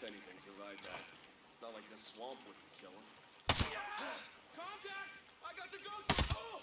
anything survived that. It's not like this swamp wouldn't kill him. Contact! I got the ghost! Oh!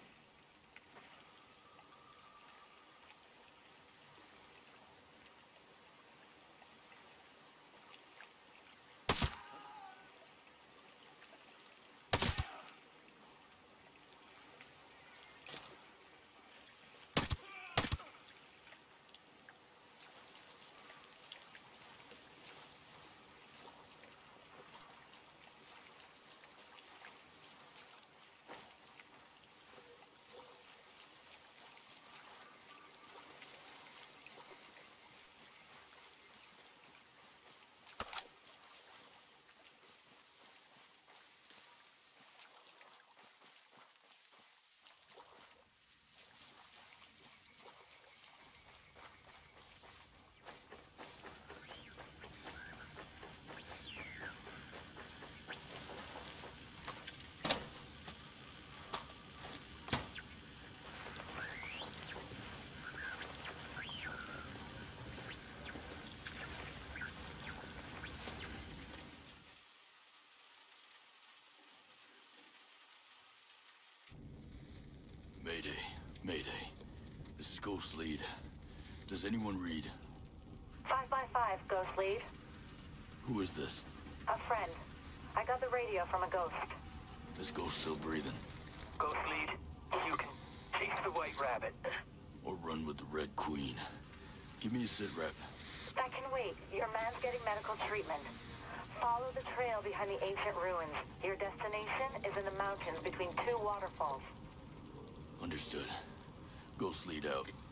Mayday. Mayday. This is Ghost Lead. Does anyone read? 555, Ghost Lead. Who is this? A friend. I got the radio from a ghost. This ghost still breathing? Ghost Lead, you can chase the White Rabbit. Or run with the Red Queen? Give me a sit rep. That can wait. Your man's getting medical treatment. Follow the trail behind the ancient ruins. Your destination is in the mountains between two waterfalls. Understood. Ghost Lead out.